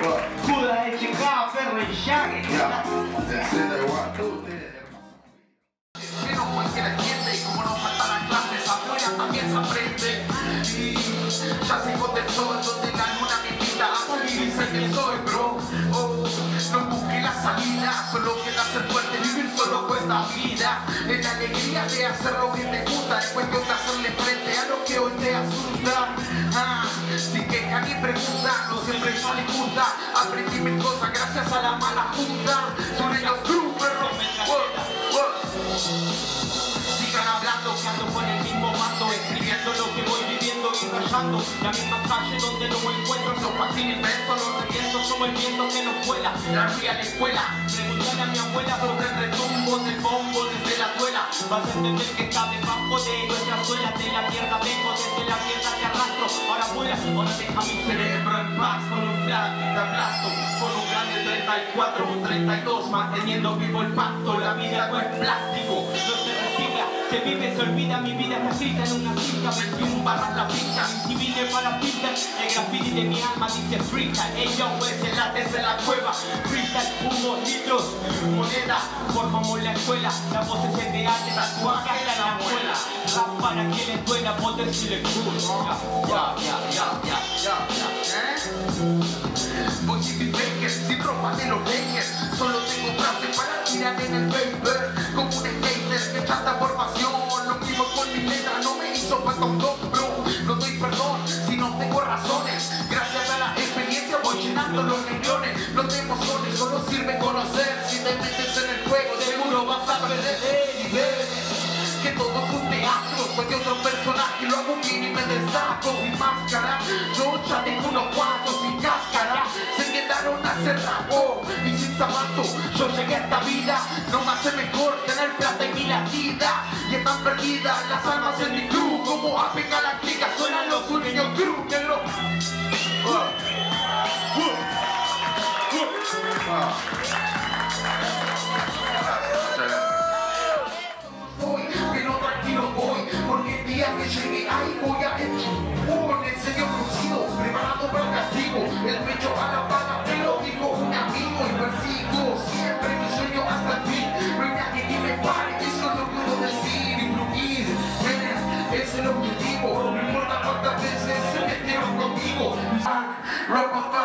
Judas, SK, Ferro y Shaggy. Menos cualquiera entiende y como no faltan las clases afuera también se aprende. Y ya se esconde el sol donde la luna me invita a salir y ser quien soy, bro. Oh, no busque la salida, solo queda ser fuerte, vivir solo cuesta vida. En la alegría de hacer lo que te gusta, es cuestión de hacerle frente a lo que hoy te asusta. Sin queja ni pregunta, no siempre sale justa. Aprendí mil cosas gracias a la mala junta. Sobre los grupos, sigan hablando, que ando con el mismo mando, escribiendo lo que voy viviendo y rayando. La misma calle donde no me encuentro, son fácil invento, los revientos somos el viento que nos vuela. La fui a la escuela, preguntarle a mi abuela sobre el retumbo del bombo desde la duela. Vas a entender que está debajo de nuestra suela, de la mierda vengo, desde la mierda te arrastro. Ahora vuela, ahora deja mi cerebro en paz con un flash te aplasto. Con un grande 34, un 32, manteniendo vivo el pacto. La vida no es plástico, no se recicla, se vive, se olvida. Mi vida está escrita en una cinta, 21 barras la pinta. Mi civil para pintar, el graffiti de mi alma dice freestyle. Ellos pues el látex en la cueva, freestyle, humo, litros, moneda. Formamos la escuela, la voz es el de arte, tatuaje hasta la muela. Rap para quien les duela, poder si le gusta. Voy sin mis bakers, sin ropa de los Lakers. Solo tengo frases para tirar en el paper. Como un skater que chata por pasión. Lo mismo con mi letra, no me hizo falta un don, bro. No doy perdón si no tengo razones. Gracias a la experiencia voy llenando los riñones. No te emociones, solo sirve conocer. Si te metes en el juego seguro vas a perder. Y ver que todo es un teatro. Soy otro personaje, lo hago bien y me destaco. Sin máscara, yo ya tengo unos cuantos sin cáscara. Se quedaron hace rato y sin zapatos. Yo llegué a esta vida, no me hace mejor tener plata y mi latida. Y están perdidas las almas en mi crew. Como apeca la clica, suenan los sureños crew, negro. Pero tranquilo voy, porque el día que llegue ahí voy a con el sello crucido, preparado para el castigo. El pecho a la bala, me lo dijo un amigo. Y persigo siempre mi sueño hasta el fin. No hay nadie que me pare, eso lo puedo decir y fluir. Ese es el objetivo, no importa cuántas veces se metieron conmigo.